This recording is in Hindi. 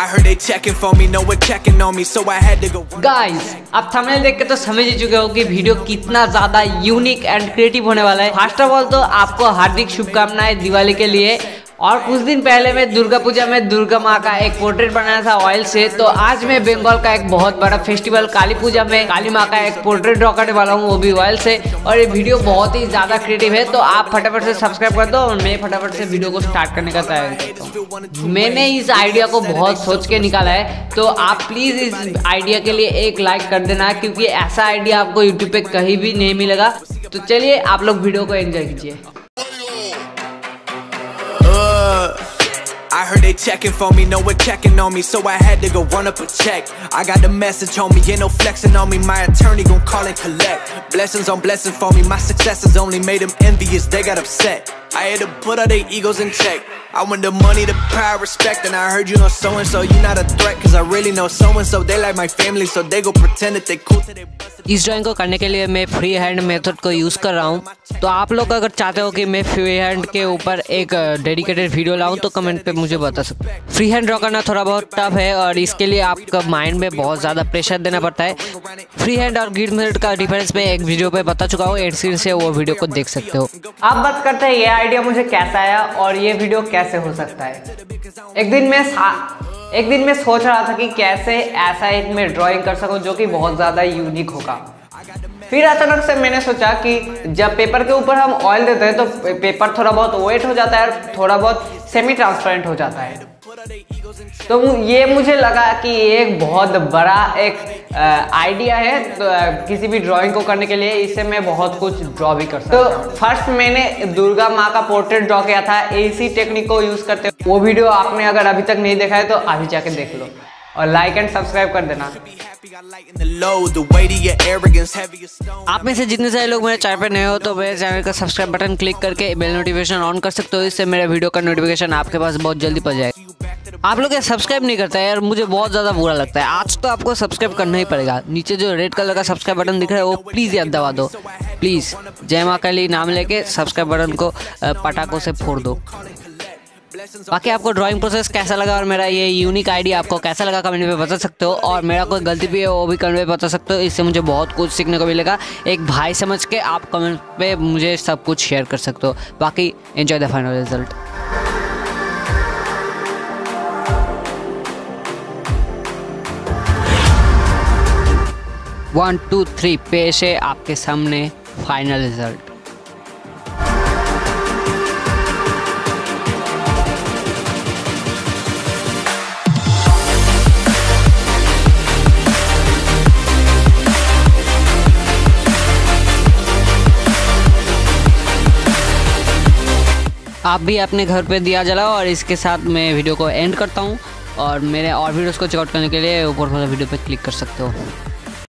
I heard they checking for me, no one checking on me, so I had to go. Guys, आप थंबनेल देख के तो समझ ही चुके हो कि वीडियो कितना ज्यादा यूनिक एंड क्रिएटिव होने वाला है। फर्स्ट ऑफ ऑल तो आपको हार्दिक शुभकामनाएं दिवाली के लिए। और कुछ दिन पहले मैं दुर्गा पूजा में दुर्गा माँ का एक पोर्ट्रेट बनाया था ऑयल से, तो आज मैं बंगाल का एक बहुत बड़ा फेस्टिवल काली पूजा में काली माँ का एक पोर्ट्रेट ड्रॉ करने वाला हूँ, वो भी ऑयल से। और ये वीडियो बहुत ही ज्यादा क्रिएटिव है, तो आप फटाफट से सब्सक्राइब कर दो और मैं फटाफट से वीडियो को स्टार्ट करने का तैयारी करता हूँ। मैंने इस आइडिया को बहुत सोच के निकाला है, तो आप प्लीज इस आइडिया के लिए एक लाइक कर देना, क्योंकि ऐसा आइडिया आपको यूट्यूब पे कहीं भी नहीं मिलेगा। तो चलिए आप लोग वीडियो को एंजॉय कीजिए। I heard they checking for me, no one checking on me, so I had to go run up a check. I got the message on me, ain't no flexing on me, my attorney gon' call and collect. Blessings on blessings for me, my successes only made them envious, they got upset. I had to put all their egos in check. I want the money, the power, respect, and I heard you know so-and-so, you not a threat, cause I really know so-and-so, they like my family, so they go pretend that they cool till they bust. इस ड्राइंग को करने के लिए मैं फ्री हैंड मेथड को यूज़ कर रहा हूँ। तो आप लोग अगर चाहते हो कि मैं फ्री हैंड के ऊपर एक डेडिकेटेड वीडियो लाऊं, तो कमेंट पे मुझे बता सकते हैं। फ्री हैंड ड्रॉ करना थोड़ा बहुत टफ है और इसके लिए आपका माइंड में बहुत ज़्यादा प्रेशर देना पड़ता है। फ्री हैंड और ग्रिड मेथड का डिफरेंस मैं एक वीडियो पे बता चुका हूँ, एंड स्क्रीन से वो वीडियो को देख सकते हो। अब बात करते हैं ये आइडिया मुझे कैसा आया और ये वीडियो कैसे हो सकता है। एक दिन मैं सोच रहा था कि कैसे ऐसा एक मैं ड्राइंग कर सकूं जो कि बहुत ज़्यादा यूनिक होगा। फिर अचानक से मैंने सोचा कि जब पेपर के ऊपर हम ऑयल देते हैं तो पेपर थोड़ा बहुत वेट हो जाता है और थोड़ा बहुत सेमी ट्रांसपेरेंट हो जाता है। तो ये मुझे लगा कि एक बहुत बड़ा एक आइडिया है, तो किसी भी ड्राइंग को करने के लिए इससे मैं बहुत कुछ ड्रॉ भी कर सकता हूँ। तो फर्स्ट मैंने दुर्गा माँ का पोर्ट्रेट ड्रॉ किया था इसी टेक्निक को यूज करते। वो वीडियो आपने अगर अभी तक नहीं देखा है तो अभी जाके देख लो और लाइक एंड सब्सक्राइब कर देना। आप में से जितने सारे लोग मेरे चैनल पे नए हो तो मेरे चैनल का सब्सक्राइब बटन क्लिक करके बेल नोटिफिकेशन ऑन कर सकते हो, इससे मेरे वीडियो का नोटिफिकेशन आपके पास बहुत जल्दी पहुंच जाएगा। आप लोग ये सब्सक्राइब नहीं करते हैं यार, मुझे बहुत ज़्यादा बुरा लगता है। आज तो आपको सब्सक्राइब करना ही पड़ेगा। नीचे जो रेड कलर का सब्सक्राइब बटन दिख रहा है वो प्लीज़ याद दबा दो। प्लीज़ जय माँ काली नाम लेके सब्सक्राइब बटन को पटाखों से फोड़ दो। बाकी आपको ड्राइंग प्रोसेस कैसा लगा और मेरा ये यूनिक आइडिया आपको कैसा लगा कमेंट में बता सकते हो, और मेरा कोई गलती भी है वो भी कमेंट में बता सकते हो। इससे मुझे बहुत कुछ सीखने को मिलेगा। एक भाई समझ के आप कमेंट पे मुझे सब कुछ शेयर कर सकते हो। बाकी एंजॉय द फाइनल रिजल्ट। 1 2 3 पेश है आपके सामने फाइनल रिजल्ट। आप भी अपने घर पे दिया जलाओ, और इसके साथ मैं वीडियो को एंड करता हूँ। और मेरे और वीडियोस को चेकआउट करने के लिए ऊपर वाला वीडियो पे क्लिक कर सकते हो।